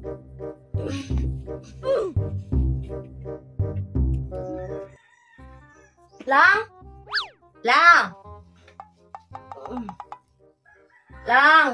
Lang? Lang? Lang?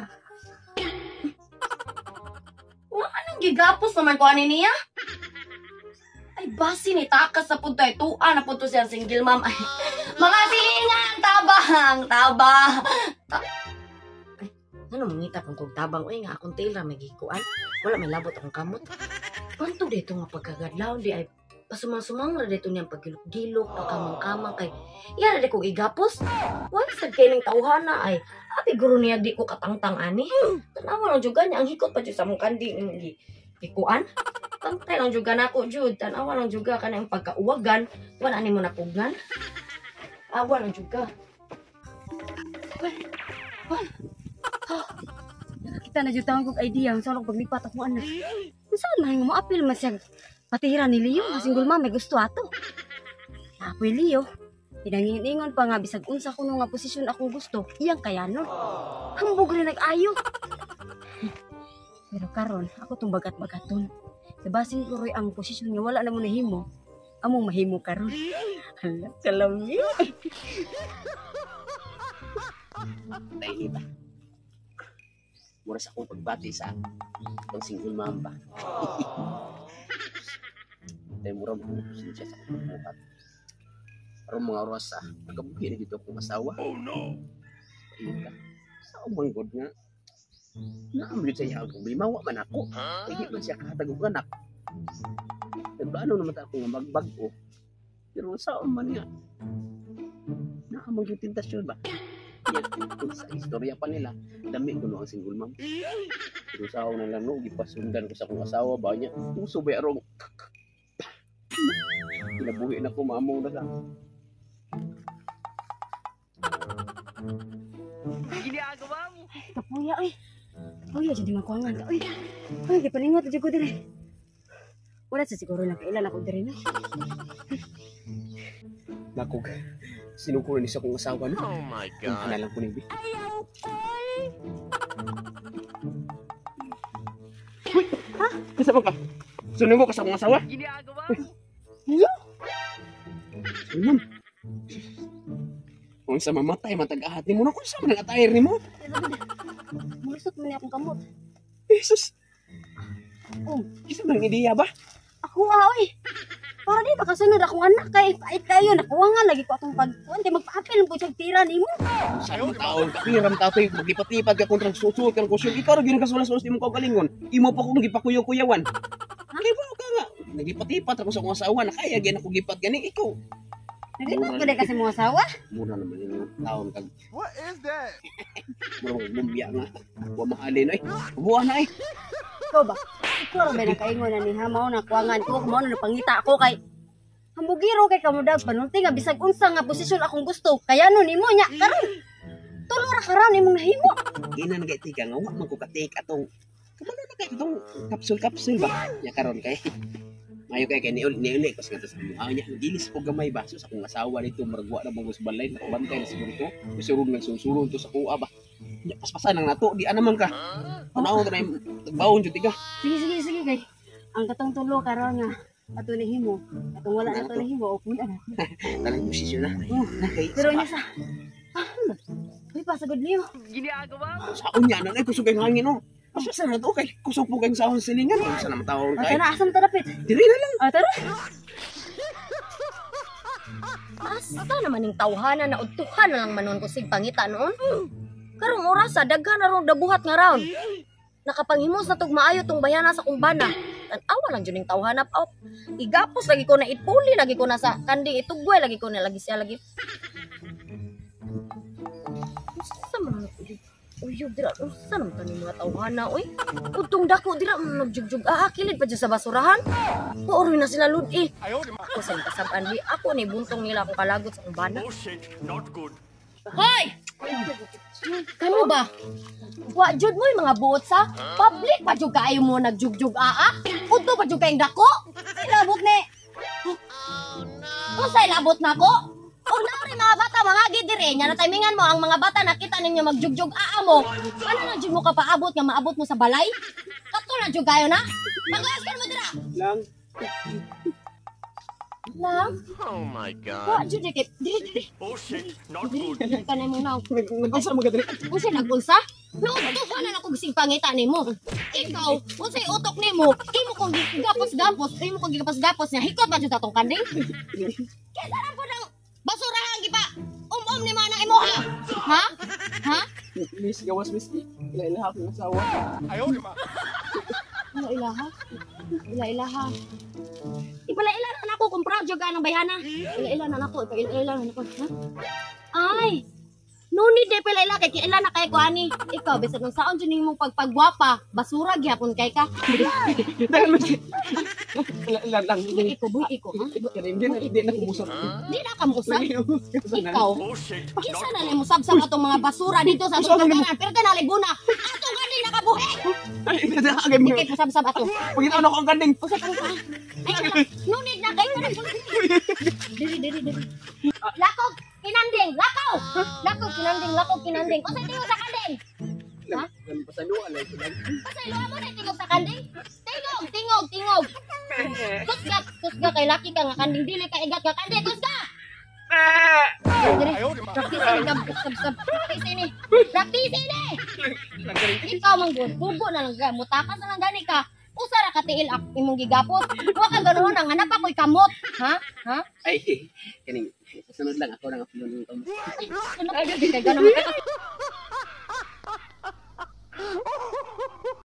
Anong gigapos naman ko ani niya? Ay, basi ni takas na punto ay tuan na punto siya single mom. Ay, mga silingan, tabang, tabang. Ay, ano mangita kung tabang? Uy, nga akong tila may gikuan. Wala may labot akong kamot. Kanto dito nga pagkagadlaw, di ay pasumang-sumang na dito niyang pagilok-gilok, pagkamang-kamang kay iya na di kong igapos. Wala sad kay ng tauhana ay abi guro niya di ko katangtang ani. Tanawa lang juga niya ang hikot pa dyan sa mong kandi ng ikuan. Tantay lang juga na ako, Jude. Tanawa lang juga ka na yung pagkauwagan. Wala ni mo napugnan. Awa lang juga. Nakakita na dyan tawag kong idea. Ang salong paglipat ako anak. Saan man mo apil man siya patira ni Leo. Single mom may gusto ato. Apoy Leo. Pinangin-ingon pa nga bisag unsa ko nga posisyon akong gusto. Iyang kaya no. Hambog rin nag-ayo. Pero karon ako tong bagat-bagaton. Sa basin ko ang posisyon niya wala na mo nahimo. Among mahimo karon. Hala, salami. Dahil ba? Mura sa akong pagbati sa pang single mom ba? Dahil mura mo kung siya sa akong pagbati. Parang mga oras nagabuhi na dito akong asawa. Oh no! Dahil ka, sa umang god nga, naamlit sa iya ang problema, wa man ako. Hindi man siya kahatagong anak. Nagbaano naman ako nga magbago. Pero sa man nga, naamang yung tentasyon ba? Yan, sa istorya pa nila, dami ko no ang single mom. Pero sa ako na lang no, gipasundan ko sa akong asawa ba niya. Puso ba arong kinabuhi na ko, mamong na lang. Ginagawa mo. Ay, kapuya ay. Kapuya jadi makuangan ka. Ay, gipalingot aja ko dire. Wala sa siguro lang kailan ako dire na. Nakog, sinukuran niya sa akong asawa no? Oh my God. Ang lang ko ni Bi. Ayaw, Uy! Ha? Kasama ka? Sunod mo ka sa akong asawa? ginagawa mo. Ma'am. Kung sa mamatay, matag-ahat ni mo na kung sa mga attire ni mo. Mulusot man niya akong kamot. Jesus! Isa ba ang ideya ba? Ako oy. Para di makasunod akong anak kay pait kayo nakuwangan lagi ko atong pagkuan kay magpaapil po siyang tira nimo. Sa akong taon, kapiram tatoy, maglipat-lipat ka kontrang susuot ka ng kusyon. Ikaw rin ginagasulas-sulas di mo kaugalingon. Imo pa kong gipakuyaw-kuyawan. Kaya ba ka nga? Naglipat-lipat ako sa akong asawa na kaya gyan ako gipat gani. Ikaw. Naglipat ko din kasi mga asawa. Mura naman yung taon kag. What is that? Mura magbumbya nga. Huwag mahalin ay. Buwan na ay. Ikaw ba? Ikaw ba nakaingon na ni hamaw na kuwangan ko mo na pangita ako kay hambugiro kay kamudag panulti nga bisag unsa nga posisyon akong gusto. Kaya no nimo nya karon. Tulo ra karon imong nahimo. Ina nagaitika nga, wak man ko ka-take atong kumano na kay itong kapsul-kapsul ba? Nya karon kay mayo kay niuli kasi nga sa mukha niya. Gilis ko gamay ba? So sa akong asawa dito, maragwa na mong balay, nakabantay na siguro ko. Masurog nagsusurog to sa kuha ba? Nya paspasan ang nato, di naman ka. Tanaw na yung baon dyan tiga. Sige kay ang katong tulo karon nga ato nahimo. Atong wala na to nahimo o puna na. Talang posisyon na. Kay Pero nya sa Uy, pasagod niyo. sa unya na ay kusog kay hangin no. Asa na to kay kusog po kay sa silingan. Sa naman taon Ata kay. na asam tarapit. Dili na lang. Tara. Asa naman yung tawhana na utuhan na lang manon ko sig pangita noon. Karong oras daghan na ron dabuhat nga round. Nakapanghimos na tug maayo tong bayana sa kumbana. Tan-awa lang jud ning tawhana pa. Igapos lagi ko na itpuli, lagi ko na sa kandi itugway, lagi ko na lagi siya lagi. Sa man ko di. Uy, dira sa naman kani mga tawhana oy. Utong dako dira nagjugjug kilid pa dyan sa basurahan. Puoroy na sila lud eh. Ako sa kasaban di ako ni buntong nila akong kalagot sa kumbana. Oh shit, not good. Hoy! Kamo ba? Wa jud mo yung mga buot sa public pa jud kaayo mo nagjugjug Udto pa jud kayong dako. Ilabot ni. Kung sa ilabot na ko? Kung naori mga bata, mga gidire nya na timingan mo ang mga bata nakita ninyo magjugjug mo. Ano na jud mo ka paabot nga maabot mo sa balay? Kato na jud kayo na. Maglayas ka mo dira. Lang. Lang. Oh my Wa god. jud kay diri. Oh shit, not good. Kanay mo naw. Nag-unsa mo gadri? Unsay nagulsa? Nautuhan na ako gising pangita nimo. Ikaw, unsay utok nimo? Imo kong gapos-gapos, imo kong gapos-gapos niya. Hikot ba jud atong kanding? Kaya sarap po ng basurahan giba. Ni mana imo ha? Ha? Ha? Miss, gawas miss. Ila-ilaha ko ng asawa. Ilaha. Ilaha. Ipala-ilaha na ako kung proud ka ng bayhana. Ila-ilaha na ako. Ipala-ilaha na ako. Ha? Ay! No need de pala kay kailan na kay ko ani. Ikaw bisan ng saon jud nimong pagpagwapa, basura gyapon kay ka. Dahil miss. Lang. Iko ha. Hindi na kubusap. Di na ka musab. Ikaw. Oh shit, Kinsa not na good. nimo sabsab atong mga basura dito sa atong lugar. Pero tanali buna. Ato gani nakabuhi. Ay, agay mo. Ikay musabsab ato. Pagkita ko ang kanding. Usa ka ka. Ay, no need na kay ka. Diri. Lakog kinanding, lakaw. Lakog kinanding. Usa tingog sa kanding. Ha? Pasaluan lang. Kasi luha mo na tingog sa kanding. Tingog. Kusga kay laki ka nga kanding dili ka igat ka kanding. Kusga. Diri. Practice ini. Ikaw man gud, bubo na lang ka. Mutakas na lang gani ka. Usa ra ka tiil imong gigapos. Wa ka ganoon ang hanap ako'y kamot. Ha? Ay, kaning kasunod lang ako nang apilo ng kamot. Ay, kay ganoon ka.